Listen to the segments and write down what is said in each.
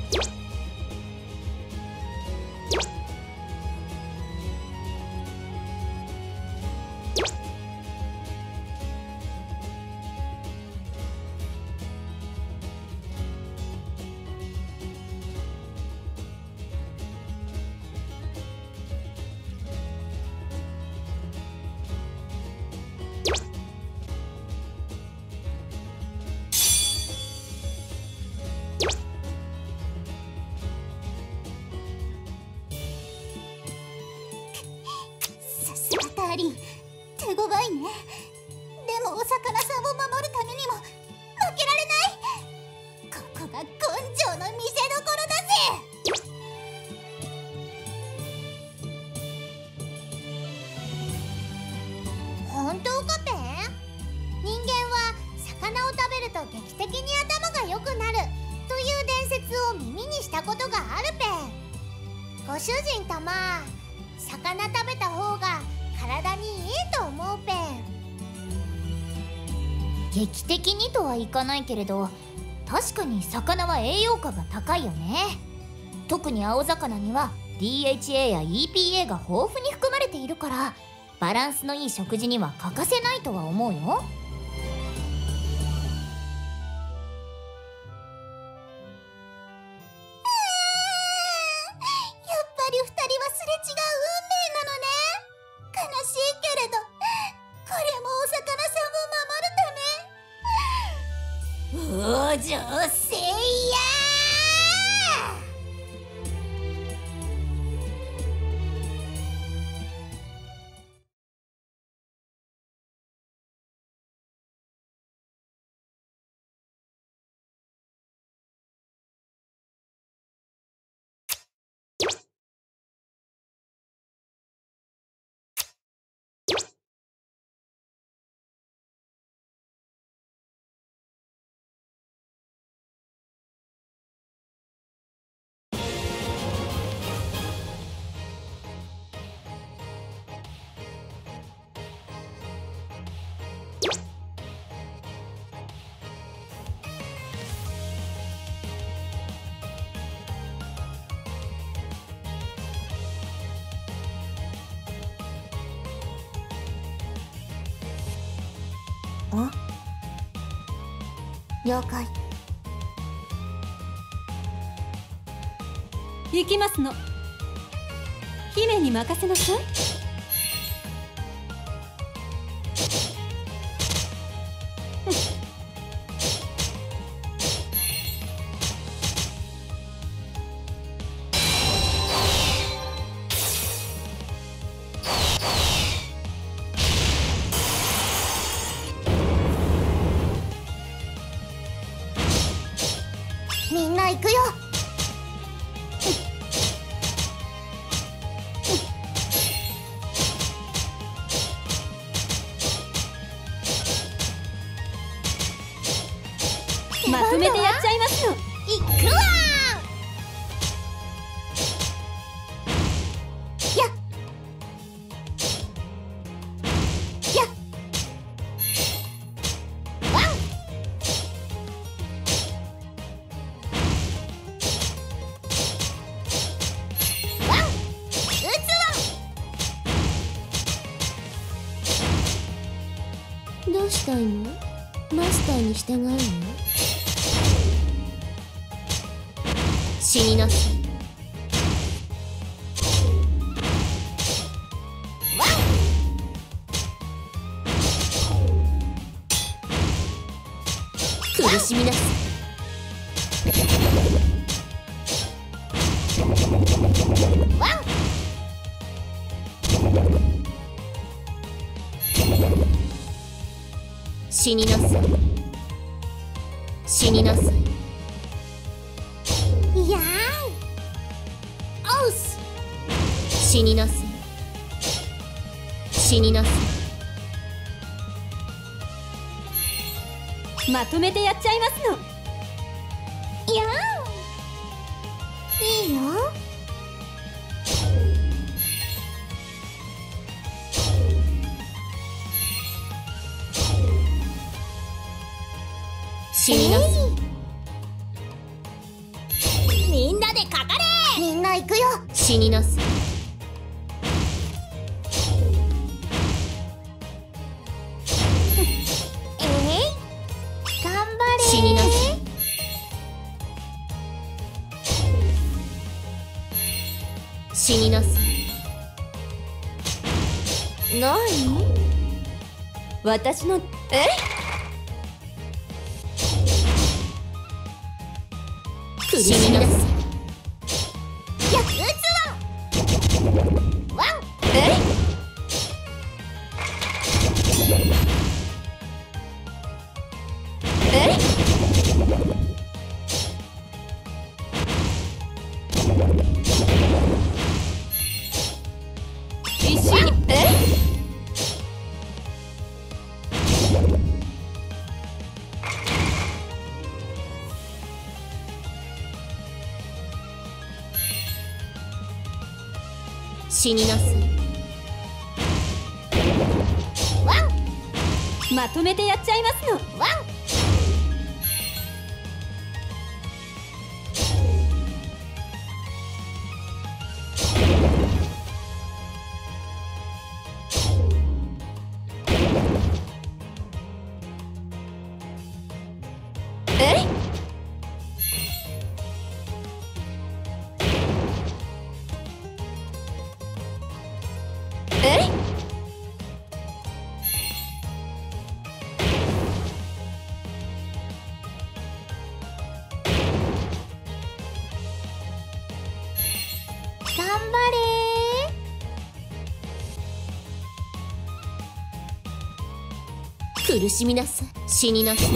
ダーリン、手強いね。でもお魚さんを守るためにも負けられない。ここが根性の見せどころだぜ。本当かペン？人間は魚を食べると劇的に頭が良くなるという伝説を耳にしたことがあるペン。ご主人たま、魚食べた方が体にいいと思うペン。劇的にとはいかないけれど、確かに魚は栄養価が高いよね。特に青魚には DHA や EPA が豊富に含まれているから、バランスのいい食事には欠かせないとは思うよ。やっぱり2人はすれ違う運命なのね。悲しいけれど、これもお魚さんを守るため。往生せいや了解。 行きますの。姫に任せなさい。 みんな行くよ。 まとめてやっちゃいますの。 行くわー。やっやっワン。ワン撃つわ。どうしたいの？マスターに従うの？死になさい。ワン。苦しみなさい。ワン。死になさい。死になさい。いやーん。おうす。死になさい。死になさまとめてやっちゃいますの。 い。やーん。いいよ。死になさい。みかかれ。みんな行くよ。 死になさい。 頑張れ。 死になさい。死になさい。なに？私の苦しみなさい。 いや、撃つわ。ワン。 一緒に死になさい。 ワン。 まとめてやっちゃいますの。 ワン。頑張れ。 苦しみなさい。死になさい。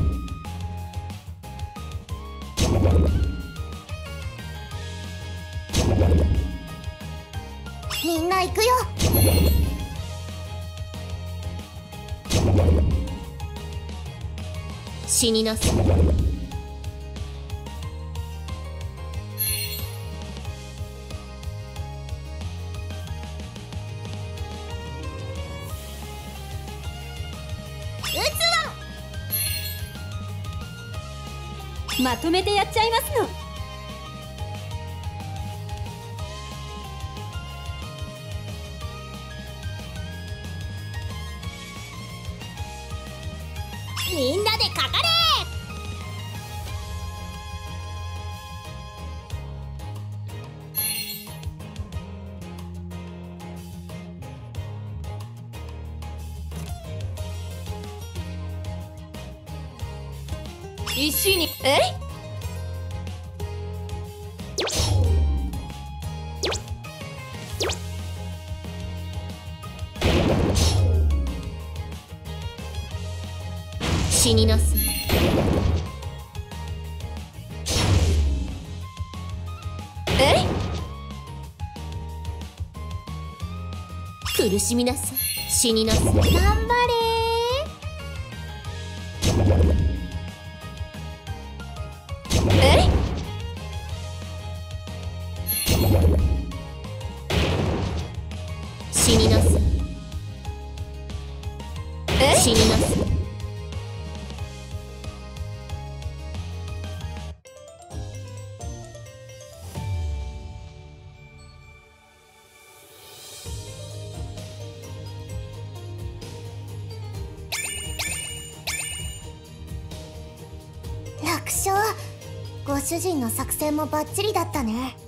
みんな行くよ。 死になさい。 撃つわ。 まとめてやっちゃいますの。 みんなでかかれ。 石に死になさい。苦しみなさい。死になさい。 頑張れ。 死になさい。死になさい。 楽勝。ご主人の作戦もバッチリだったね。